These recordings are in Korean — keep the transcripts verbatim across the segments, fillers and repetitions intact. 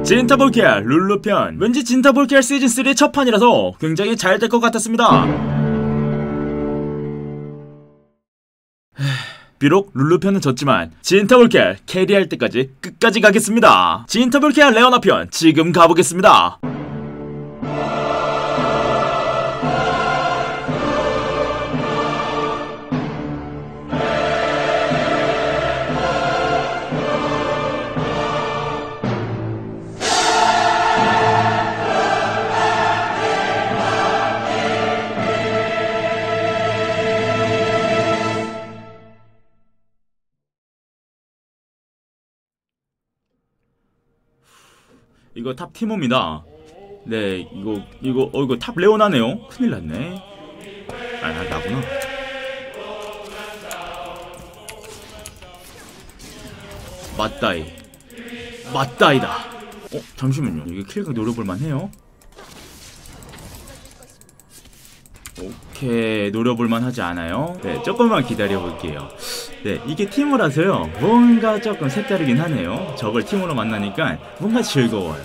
진타볼케알 룰루편. 왠지 진타볼케알 시즌삼의 첫 판이라서 굉장히 잘 될 것 같았습니다. 비록 룰루편은 졌지만 진타볼케알 캐리할 때까지 끝까지 가겠습니다. 진타볼케알 레오나편 지금 가보겠습니다. 이거 탑 티모입니다. 네, 이거 이거 어 이거 탑 레오나네요. 큰일 났네. 아, 나 나구나. 맞다이, 맞다이다. 어, 잠시만요. 이게 킬각 노려볼만 해요. 오케이, 노려볼만 하지 않아요? 네, 조금만 기다려볼게요. 네, 이게 팀이라서요 뭔가 조금 색다르긴 하네요. 저걸 팀으로 만나니까 뭔가 즐거워요.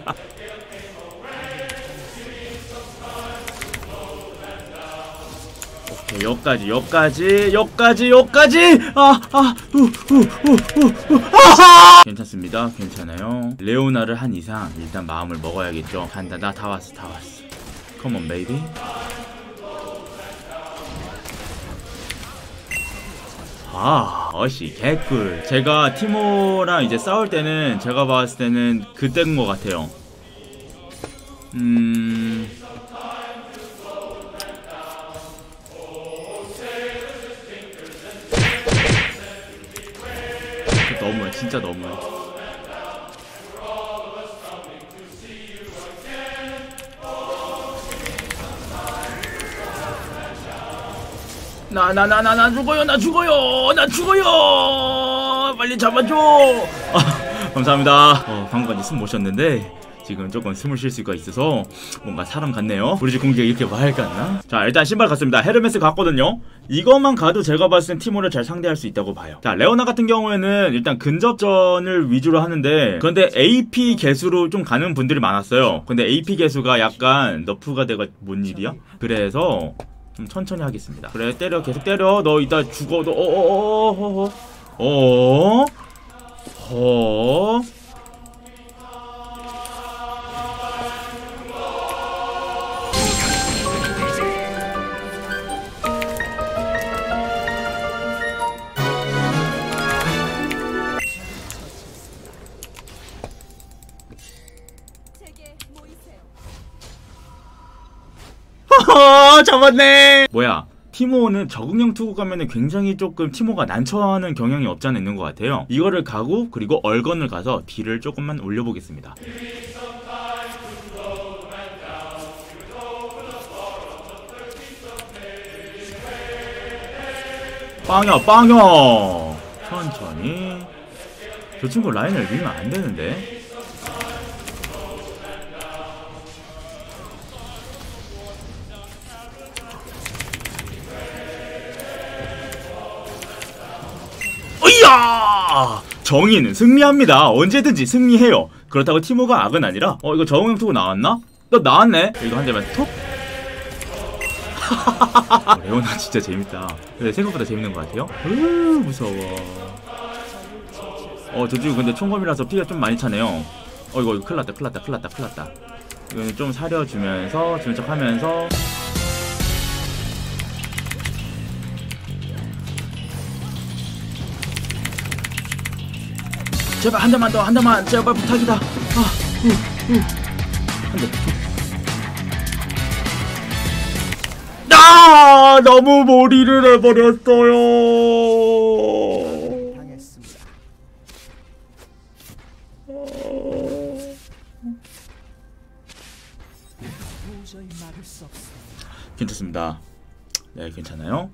오케이, 여기까지 여기까지 여기까지 여기까지. 아, 아, 우, 우, 우, 우, 우, 아하! 괜찮습니다. 괜찮아요. 레오나를 한 이상 일단 마음을 먹어야겠죠. 간다. 나 다 왔어 다 왔어. 컴온 베이비. 아, 어씨 개꿀. 제가 티모랑 이제 싸울 때는 제가 봤을 때는 그때인 것 같아요. 음... 너무해, 진짜 너무해. 나 나 나 나 나 죽어요. 나 죽어요. 나 죽어요. 빨리 잡아줘. 아, 감사합니다. 어, 방금까지 숨 못 쉬었는데 지금 조금 숨을 쉴 수가 있어서 뭔가 사람 같네요. 우리 집 공격 이렇게 말 같나? 자, 일단 신발 갔습니다. 헤르메스 갔거든요. 이것만 가도 제가 봤을 땐 티모를 잘 상대할 수 있다고 봐요. 자, 레오나 같은 경우에는 일단 근접전을 위주로 하는데 근데 에이피 개수로 좀 가는 분들이 많았어요. 근데 에이피 개수가 약간 너프가 돼가 뭔 일이야? 그래서 좀 천천히 하겠습니다. 그래, 때려, 계속 때려. 너 이따 죽어. 너 어어어어어 어어 어 허허, 잡았네. 뭐야, 티모는 적응형 투구 가면은 굉장히 조금 티모가 난처하는 경향이 없지 않아 있는 것 같아요. 이거를 가고 그리고 얼건을 가서 딜을 조금만 올려보겠습니다. 빵야 빵야. 천천히. 저 친구 라인을 밀면 안 되는데. 으이야! 정의는 승리합니다. 언제든지 승리해요. 그렇다고 티모가 악은 아니라. 어, 이거 적응형 투구 나왔나? 너 나왔네. 이거 한 대만 톡. 어, 레오나 진짜 재밌다. 근데 생각보다 재밌는 것 같아요. 으, 무서워. 어, 저 친구 근데 총검이라서 피가 좀 많이 차네요. 어, 이거, 이거 큰일 났다, 큰일 났다, 큰일 났다, 큰일 났다. 이거는 좀 사려주면서, 지는 척 하면서. 제발 한 대만 더, 한 대만, 제발 부탁이다. 아, 우, 우. 한 대. 아, 너무 몰이를 해버렸어요. 당했습니다. 어... 괜찮습니다. 네, 괜찮아요.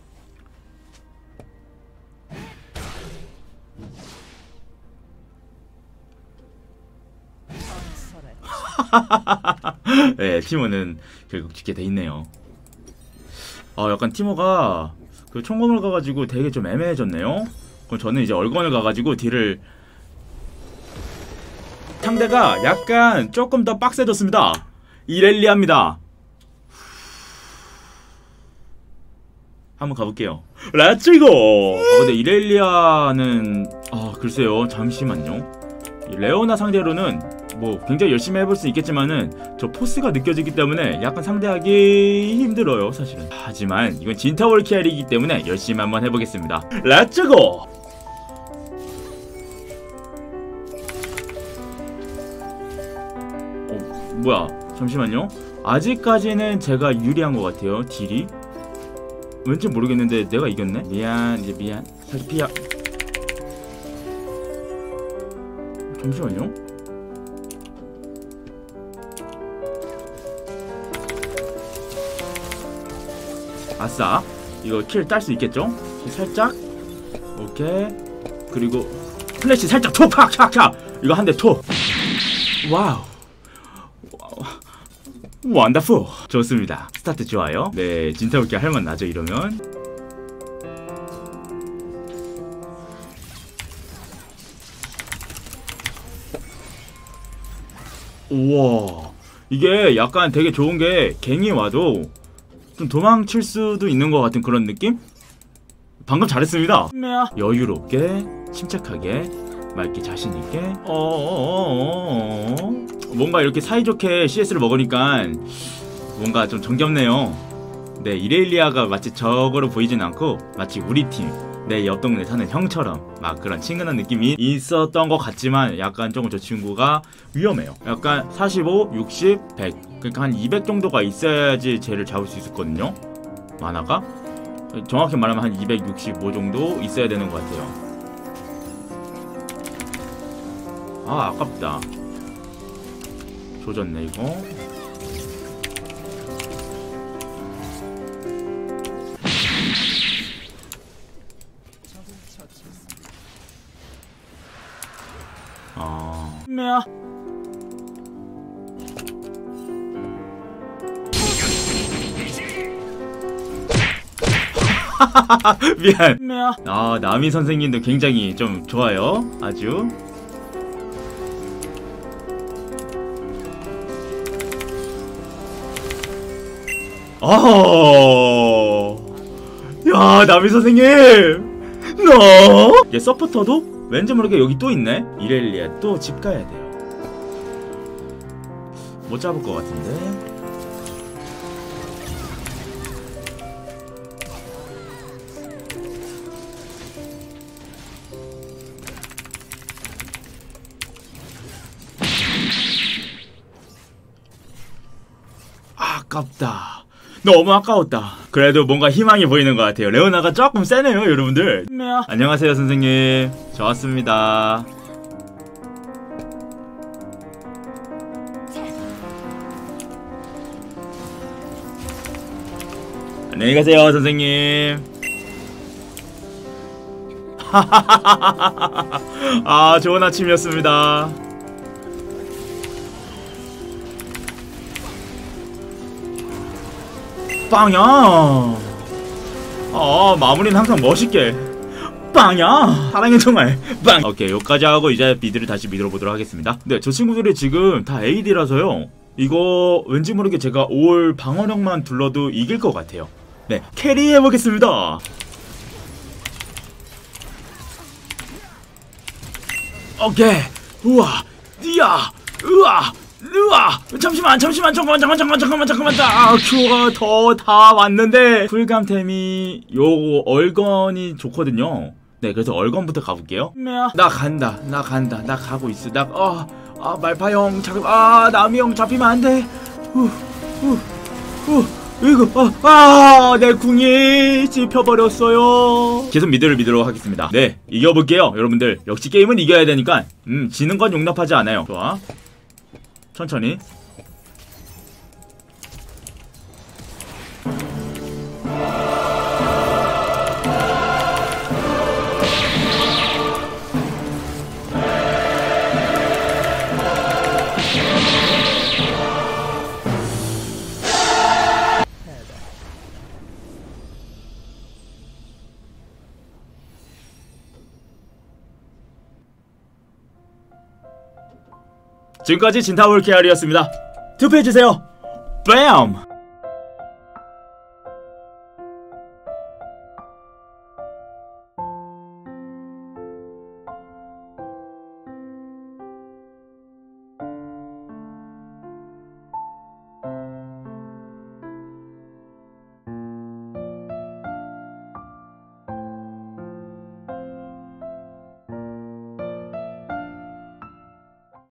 네, 티모는 결국 죽게 돼 있네요. 아, 약간 티모가 그 총검을 가가지고 되게 좀 애매해졌네요. 그럼 저는 이제 얼건을 가가지고 딜을 상대가 약간 조금 더 빡세졌습니다. 이렐리아입니다. 한번 가볼게요. 렛츠고! 어, 근데 이렐리아는 아 글쎄요, 잠시만요. 레오나 상대로는 뭐 굉장히 열심히 해볼 수 있겠지만은 저 포스가 느껴지기 때문에 약간 상대하기 힘들어요 사실은. 하지만 이건 진타월키알이기 때문에 열심히 한번 해보겠습니다. 렛츠고! 어 뭐야, 잠시만요. 아직까지는 제가 유리한 것 같아요. 딜이 왠지 모르겠는데 내가 이겼네? 미안, 이제 미안. 살짝 피하. 잠시만요. 아싸, 이거 킬 딸 수 있겠죠? 살짝. 오케이. 그리고 플래시 살짝 톡! 팍! 팍! 팍! 이거 한 대 톡! 와우, 원더풀! 좋습니다. 스타트 좋아요. 네, 진타올게 할만 나죠 이러면. 우와, 이게 약간 되게 좋은게 갱이 와도 좀 도망칠 수도 있는 것 같은 그런 느낌? 방금 잘했습니다. 여유롭게, 침착하게, 맑게, 자신있게. 어어어어어. 뭔가 이렇게 사이좋게 씨에스를 먹으니까 뭔가 좀 정겹네요. 네, 이렐리아가 마치 저거로 보이진 않고 마치 우리 팀, 내 옆 동네 사는 형처럼 막 그런 친근한 느낌이 있었던 것 같지만 약간 조금 저 친구가 위험해요. 약간 사십오, 육십, 백, 그러니까 한 이백 정도가 있어야지 쟤를 잡을 수 있었거든요. 만화가 정확히 말하면 한 이백육십오 정도 있어야 되는 것 같아요. 아, 아깝다. 조졌네 이거. 아, 뭐야? 미안. 뭐야? 아, 나미 선생님도 굉장히 좀 좋아요. 아주. 어. 야, 나미 선생님. 너. 얘 서포터도 왠지 모르게 여기 또 있네. 이렐리아 또 집 가야 돼요. 못 잡을 것 같은데. 아깝다. 너무 아까웠다. 그래도 뭔가 희망이 보이는 것 같아요. 레오나가 조금 세네요 여러분들. 안녕하세요 선생님. 저 왔습니다. 안녕히 가세요 선생님. 아, 좋은 아침이었습니다. 빵야. 아, 마무리는 항상 멋있게. 빵야. 사랑해 정말. 빵. 오케이, 여기까지 하고 이제 미드를 다시 미드로 보도록 하겠습니다. 네, 저 친구들이 지금 다 에이디라서요. 이거 왠지 모르게 제가 올 방어력만 둘러도 이길 것 같아요. 네, 캐리해보겠습니다. 오케이. 우와. 이야. 우와. 으아! 잠시만 잠시만 잠깐만 잠깐만 잠깐만 잠깐만 잠깐만. 아, 큐가 더 다 왔는데 풀감템이 요 얼건이 좋거든요. 네, 그래서 얼건부터 가볼게요. 나 간다 나 간다 나 가고 있어. 나 아, 아 말파 형 잠깐. 아, 나미 형 잡히면 안돼. 우우우 이거 아, 아, 내 궁이 씹혀버렸어요. 계속 미드를 미드로 하겠습니다. 네, 이겨볼게요 여러분들. 역시 게임은 이겨야 되니까 음 지는 건 용납하지 않아요. 좋아, 천천히. 지금까지 진타올 케알이었습니다. 투표해주세요. 뺨!